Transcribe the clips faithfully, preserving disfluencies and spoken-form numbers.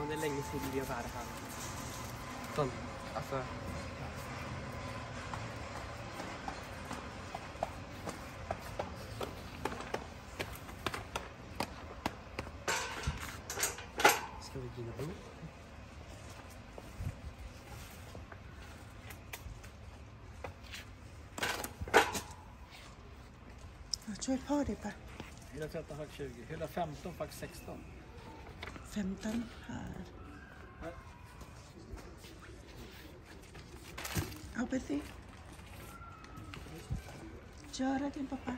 det är länge sedan vi har varit här. Sånt, alltså. Ska vi gilla bo? ช่วยพ่อดิปะ Hylla tretton fack tjugo, hylla femton fack sexton. femton här.เอาไปสิKöra din pappa.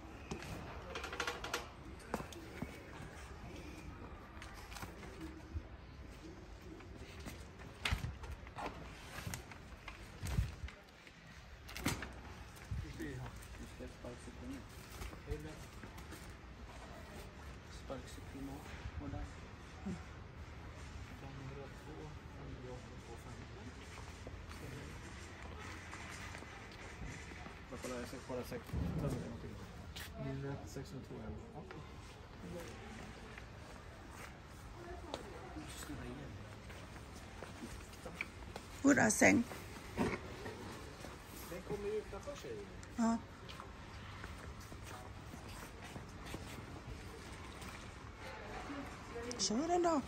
Hvor er seng? Den kommer utanför sig. Ja. Kör den då.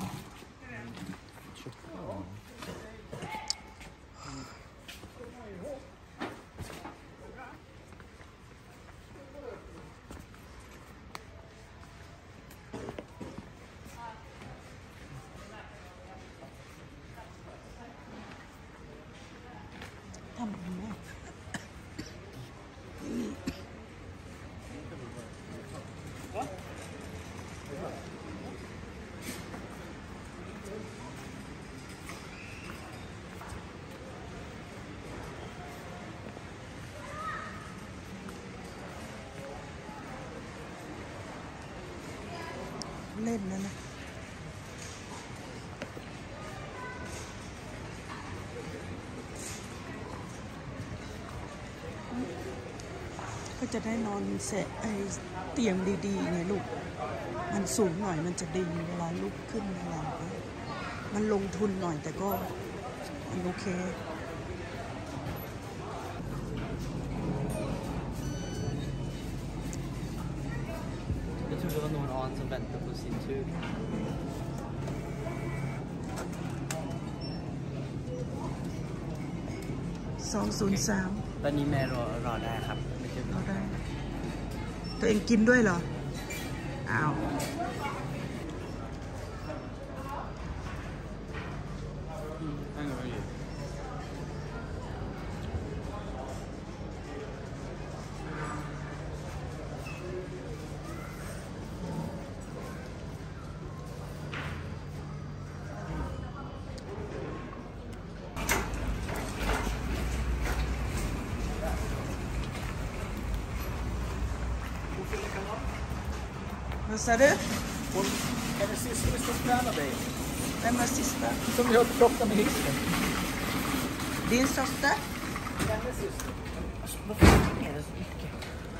Lên nữa này.ก็จะได้นอนเสะไอเตียงดีๆไงลูกมันสูงหน่อยมันจะดีเวลาลุกขึ้นอะไรก็มันลงทุนหน่อยแต่ก็มันโอเค Jag tror det var någon annan som väntade på sin tur. สองศูนย์สามตอนนี้แม่รอรอได้ครับไม่เจอรอได้ตัวเองกินด้วยเหรออ้าวVad sa du? Hon, hennes syster som tränar dig. Vem var sista? Som vi hörde prata med hissen. Din syster? Hennes syster. Varför är det så mycket?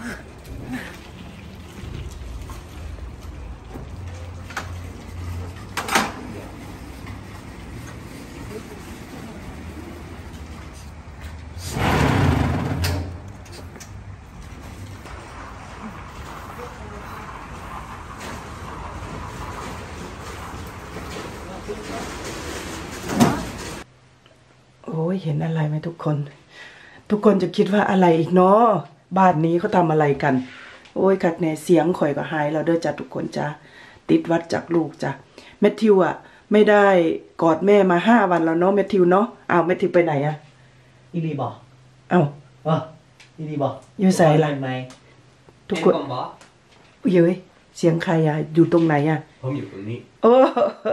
โอ้ยเห็นอะไรไหมทุกคนทุกคนจะคิดว่าอะไรอีกเนาะบ้านนี้เขาทำอะไรกันโอ้ยคักแน่เสียงข่อยก็หายแล้วเด้อจ้ะทุกคนจ้ะติดวัดจากลูกจ้ะแมทธิวอ่ะไม่ได้กอดแม่มาห้าวันแล้วเนาะแมทธิวเนาะอ้าวแมทธิวไปไหนอ่ะอีลีบอกอ้าวอ๋ออีลีบอกอยู่ใส่ละไหมทุกคนเย้ยเสียงใครอ่ะอยู่ตรงไหนอ่ะผมอยู่ตรงนี้โอ้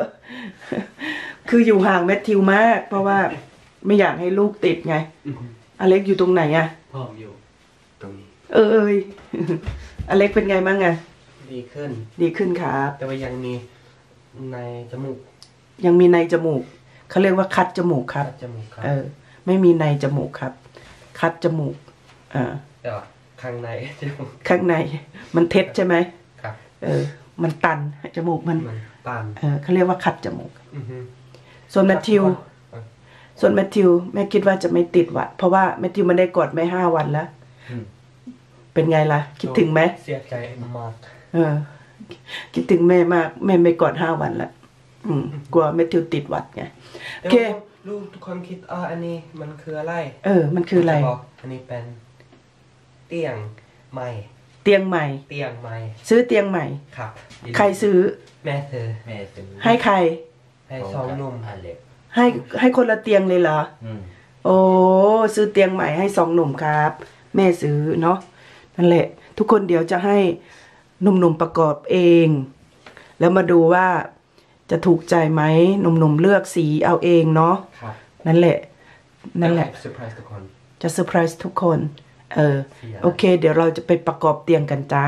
คืออยู่ห่างแมทธิวมากเพราะว่าไม่อยากให้ลูกติดไงอเล็กอยู่ตรงไหนอ่ะพ่ออยู่ตรงนี้เออเอ้ยอเล็กเป็นไงบ้างอ่ะดีขึ้นดีขึ้นครับแต่ว่ายังมีในจมูกยังมีในจมูกเขาเรียกว่าคัดจมูกครับคัดจมูกครับเออไม่มีในจมูกครับคัดจมูกอ่าแต่ว่าข้างในจมูกข้างในมันเท็จใช่ไหมครับเออมันตันจมูกมันมันตันเออเขาเรียกว่าขัดจมูกอือฮึส่วนแมทธิวส่วนแมทธิวแม่คิดว่าจะไม่ติดหวัดเพราะว่าแมทธิวมันได้กอดแม่ห้าวันแล้วอืมเป็นไงล่ะ คิดถึงไหมเสียใจมากเออ คิดถึงแม่มากแม่ไม่กอดห้าวันละอืมกลัวแมทธิวติดหวัดไงโอเคลูกทุกคนคิดอ่าอันนี้มันคืออะไรเออ มันคืออะไรจบอกอันนี้เป็นเตียงใหม่เตียงใหม่เตียงใหม่ซื้อเตียงใหม่ครับใครซื้อแม่เธอแม่ซื้อให้ใครให้สองหนุ่มอันเล็กให้ให้คนละเตียงเลยเหรออืมโอ้ซื้อเตียงใหม่ให้สองหนุ่มครับ แม่ซื้อเนาะนั่นแหละ ทุกคนเดี๋ยวจะให้หนุ่มๆประกอบเอง แล้วมาดูว่าจะถูกใจไหมหนุ่มๆเลือกสีเอาเองเนาะครับนั่นแหละ นั่นแหละเซอร์ไพรส์ทุกคนจะเซอร์ไพรส์ทุกคน เออสีอะไรโอเค เดี๋ยวเราจะไปประกอบเตียงกันจ้า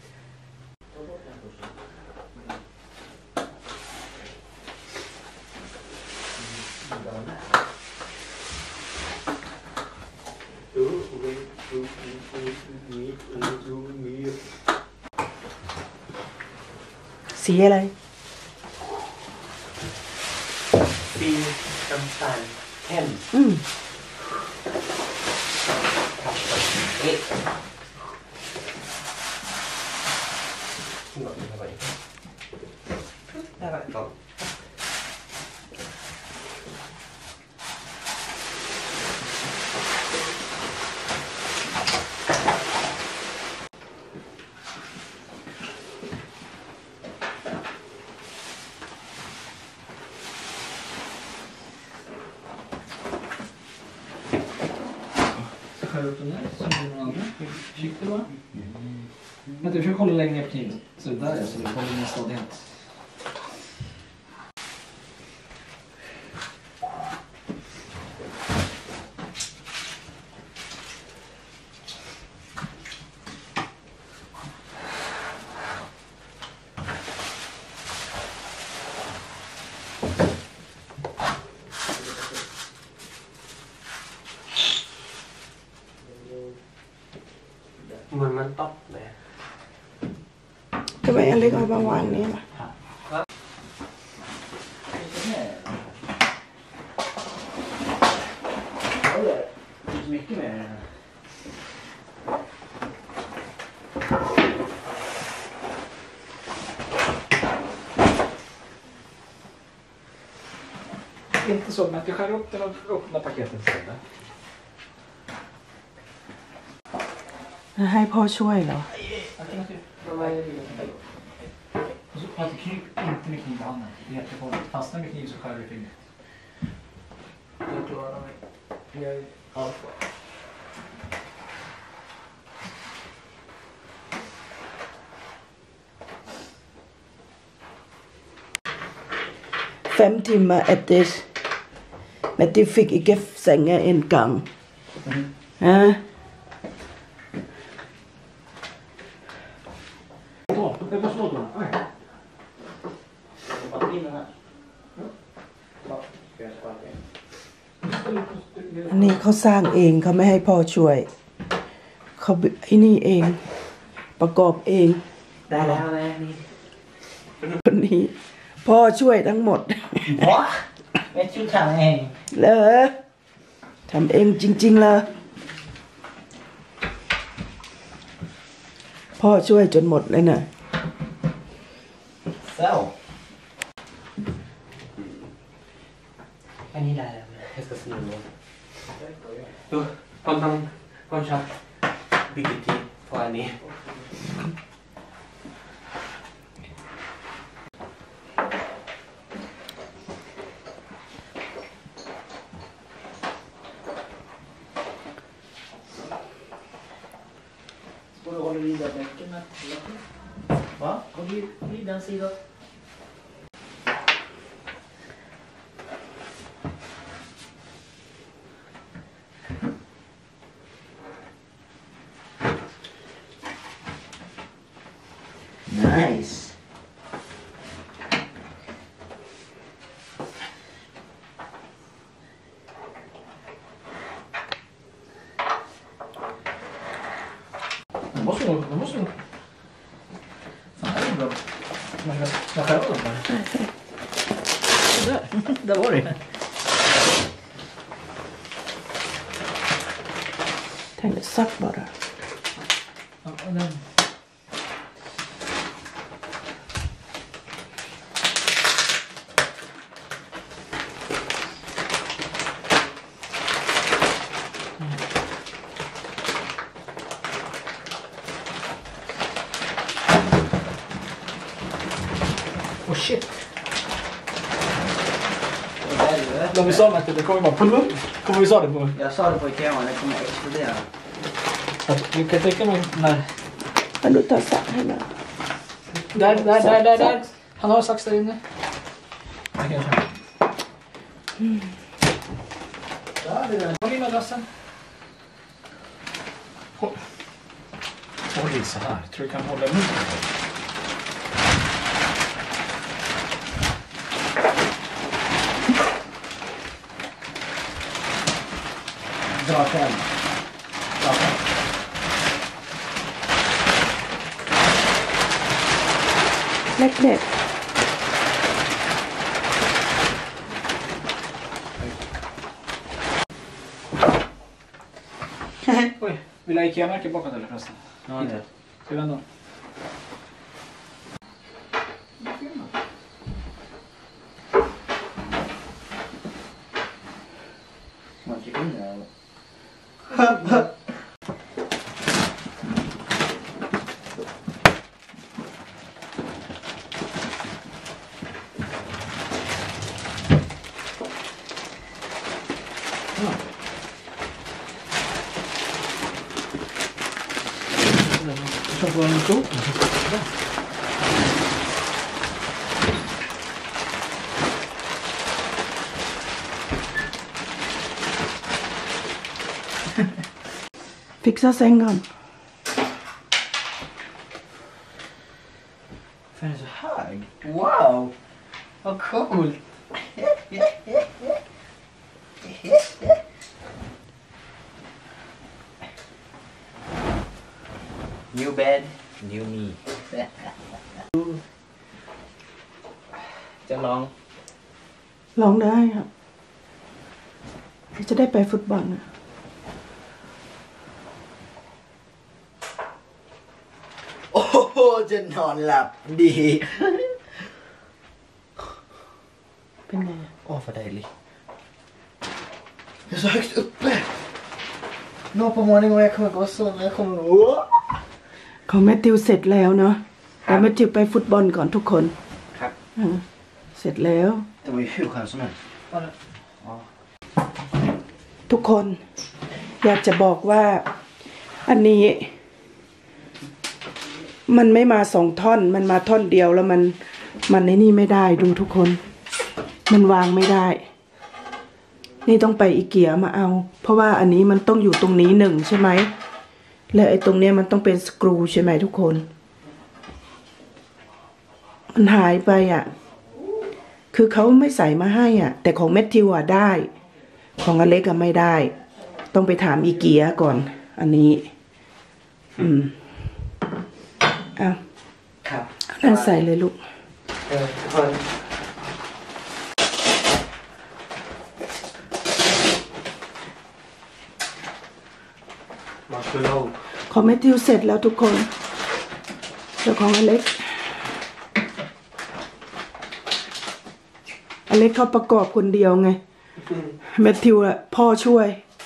สีอะไรสีน้ำตาลเข้มอืมครับเอ๊ะหน่อยเข้าไปได้ละก่อน Skär upp den där som är någon annan. Försiktigt bara. Men du försöker hålla längre ner på kniven. Så där är så du håller den stadighet. Mình mắn tóc nè. ทำไมอเล็กเอามาวางนี้ล่ะ Mycket mer. Inte så, men att jag skär upp den och öppnar paketet sen. ให้พ่อช่วยเหรอ Och så att kniv, inte med kniv i handen. Det är jättefarligt. Fastnar med kniv så skär du i fingret. Jag klarar mig. Jag är alfa. Fem timer etter men de fikk ikke senge en gang. Ja. Jag bara slå då. Oj. อันนี้เขาสร้างเองเขาไม่ให้พ่อช่วย เขาไอ้นี่เอง ประกอบเองได้แล้วแม่นี่คนนี้ พ่อช่วยทั้งหมดว้าไม่ชื่อทำเองเหรอทำเองจริงๆเลยพ่อช่วยจนหมดเลยนะเซ้าอันนี้ได้แล้วแม่ให้สนุกเลยดูก่อนต้องก่อนชอบบิกิตี้พออันนี้ Får du hålla vid bäcken med? Va? Håll vid, vid den sidan. Nice. Det måste nog, det måste nog. Fan, det är bra. som man ska skära dem bara. Där, där var det. Tänkte satt bara. Ja, den. Oh shit. När vi sa att det kommer bara pull upp. Kommer vi sa det på? Jag sa det på Ikea, det kommer explodera. Att du kan tänka mig när... Kan du ta sax hemma? Där, där, där, där, där. Han har sax där inne. Jag kan köra. Mm. Ja, det är Håll in adressen. Håll. Håll in så här. Tror du kan hålla emot det? Dra själv. Dra själv. Lägg ner. Oj, vill jag Ikea-märke bakåt eller förresten? Ja, det. Ska vi vända? Man tycker inte det. Jag får en kok. Fixa sängen. För den är så hög. Wow! Vad coolt! New bed, new me. จะลองลองได้ครับจะได้ไปฟุตบอลนะโอ้โหจะนอนหลับดีเป็นไง Åh, vad dejligt. Jag är så högt uppe. Nå på morgonen och jag kommer gå så när jag kommer... Åh! ของแมทธิวเสร็จแล้วเนาะแล้วแมทธิวไปฟุตบอลก่อนทุกคนครับอืมเสร็จแล้ว Det var ju hur skönt som helst. ทุกคนอยากจะบอกว่าอันนี้ มันไม่มาสองท่อนมันมาท่อนเดียวแล้วมันมันในนี่ไม่ได้ดูทุกคน มันวางไม่ได้ นี่ต้องไปอีเกียมาเอา เพราะว่าอันนี้มันต้องอยู่ตรงนี้หนึ่งใช่ไหมและไอ้ตรงเนี้ยมันต้องเป็นสกรูใช่ไหมทุกคน มันหายไปอ่ะคือเขาไม่ใส่มาให้อ่ะแต่ของแมทธิวอ่ะได้ของอเล็กอะไม่ได้ ต้องไปถามอีเกียก่อน อันนี้ อืมอ่ะครับนั่นใส่เลยลูกเออทุกคนมาช่วยเราของแมทธิวเสร็จแล้วทุกคนแล้วของอเล็กอเล็กเขาประกอบคนเดียวไงแมทธิวอะพ่อช่วย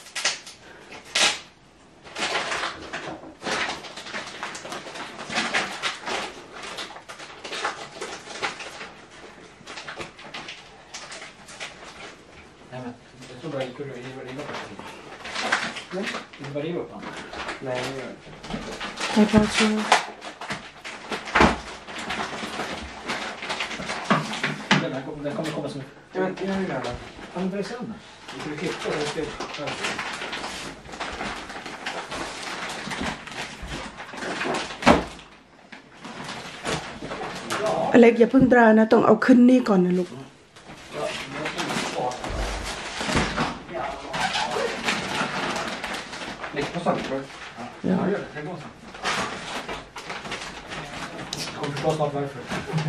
Nej men, jag tror bara att du river riva på det. Nej, du bara riva på den. Nej, det gör jag. ให้พ่อช่วย Den, här, kommer- den kommer komma som... Ja, men jag vill göra det. Ja men börja se om den. Vi ska klippa och jag ska... ja. อเล็กอย่าเพิ่งตรานะต้องเอาขึ้นนี่ก่อนนะลูก Lägg på sånt tror jag. Ja, gör det. Det går så. Kom förstår snart varför.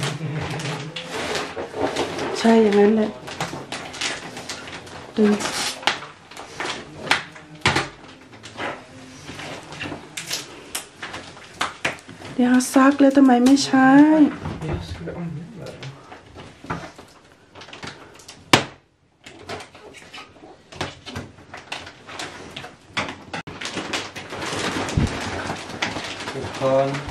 ใช่อย่างนั้นแหละดึงเดี๋ยวซักแล้วทำไมไม่ใช้ Jag skulle använda det. ทุกคน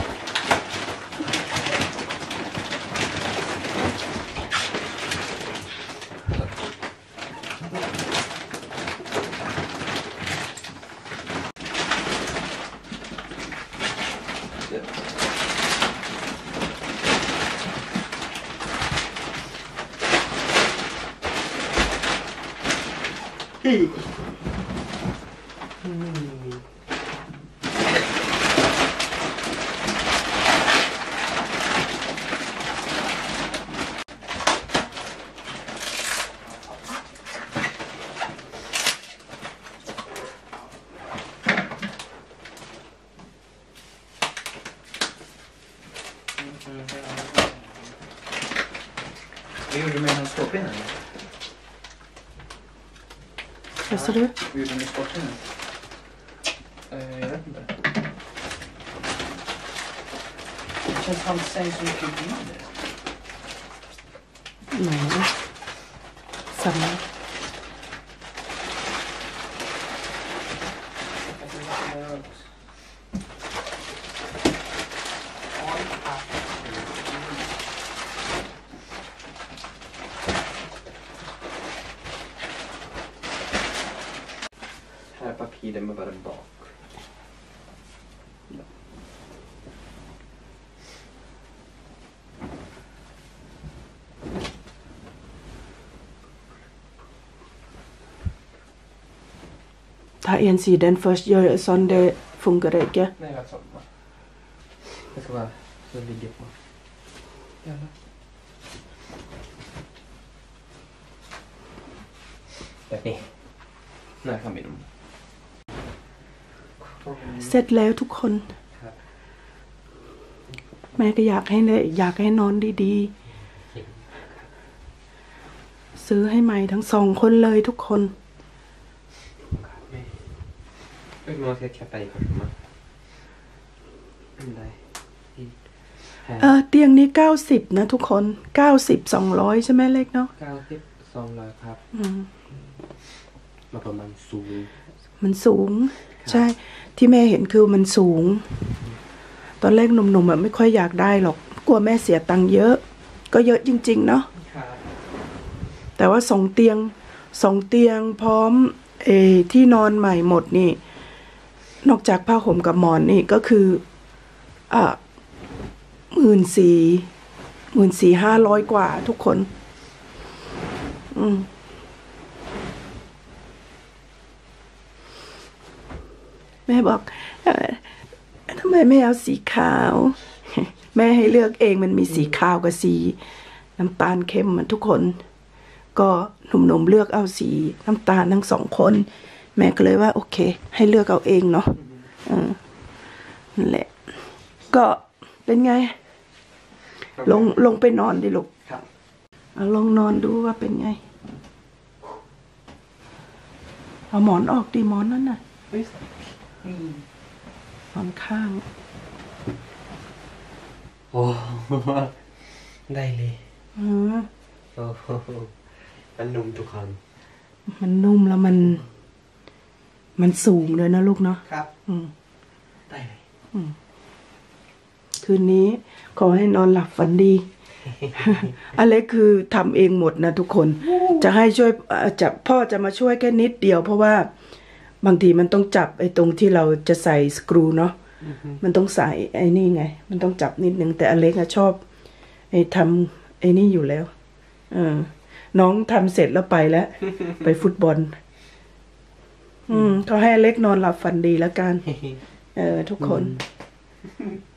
Vad gjorde du med hans ståpinnen? Vad sa du? Vad gjorde du med ståpinnen? Eh, jag vet inte. Det känns som han säger så mycket mindre. Nej. Samma. Här är papiret med bara bak. Ta en sida först, gör sån det funkar inte. Nej, jag tror inte. Det ska vara så det ligger på. Jävlar. Vet ni? När kan vi dem? เสร็จแล้วทุกคน แม่ก็อยากให้เลยอยากให้นอนดีๆ ซื้อให้ใหม่ทั้งสองคนเลยทุกคน Hur man ska klappa i pappa? Nej. เออเตียงนี้เก้าสิบนะทุกคนเก้าสิบ สองร้อยใช่ไหมเล็กเนาะเก้าสิบ สองร้อยครับอืมมาประมาณสูงมันสูง ใช่ ที่แม่เห็นคือมันสูง ตอนแรกหนุ่มๆอ่ะไม่ค่อยอยากได้หรอกกลัวแม่เสียตังค์เยอะ ก็เยอะจริงๆเนาะครับแต่ว่าสองเตียงสองเตียงพร้อมเออที่นอนใหม่หมดนี่ นอกจากผ้าห่มกับหมอนนี่ก็คืออ่ะหมื่นสี่หมื่นสี่ห้าร้อยกว่าทุกคน อืมแม่บอกเอ่อทำไมไม่เอาสีขาว แม่ให้เลือกเองมันมีสีขาวกับสีน้ำตาลเข้มมันทุกคน ก็หนุ่มๆเลือกเอาสีน้ำตาลทั้งสองคน แม่ก็เลยว่าโอเค ให้เลือกเอาเองเนาะอืมนั่นแหละ ก็เป็นไง ลงลงไปนอนดิลูกครับเอาลงนอนดูว่าเป็นไง เอาหมอนออกดิหมอนนั่นน่ะ Visst. หมอนข้างโอ้ได้เลยอืมโอ้โหมันนุ่มทุกคนมันนุ่มแล้วมัน มันสูงเลยนะลูกเนาะครับอืมได้เลยคืนนี้ขอให้นอนหลับฝันดี อะไรคือทำเองหมดนะทุกคน จะให้ช่วยเอ่อจะพ่อจะมาช่วยแค่นิดเดียว เพราะว่าบางทีมันต้องจับไอ้ตรงที่เราจะใส่สกรูเนาะ มันต้องใส่ไอ้นี่ไง มันต้องจับนิดนึงแต่อเล็กอะชอบไอ้ทำไอ้นี่อยู่แล้ว เออ น้องทำเสร็จแล้วไปแล้ว ไปฟุตบอล อืมก็ให้อเล็กนอนหลับฝันดีแล้วกัน เออ ทุกคนอ